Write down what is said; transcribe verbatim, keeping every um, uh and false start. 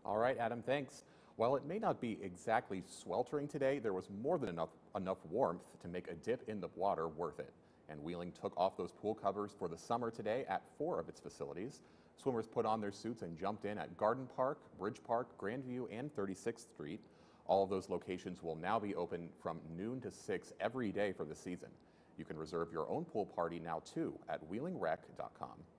All right, Adam, thanks. While it may not be exactly sweltering today, there was more than enough, enough warmth to make a dip in the water worth it. And Wheeling took off those pool covers for the summer today at four of its facilities. Swimmers put on their suits and jumped in at Garden Park, Bridge Park, Grandview, and thirty-sixth Street. All of those locations will now be open from noon to six every day for the season. You can reserve your own pool party now too at wheeling rec dot com.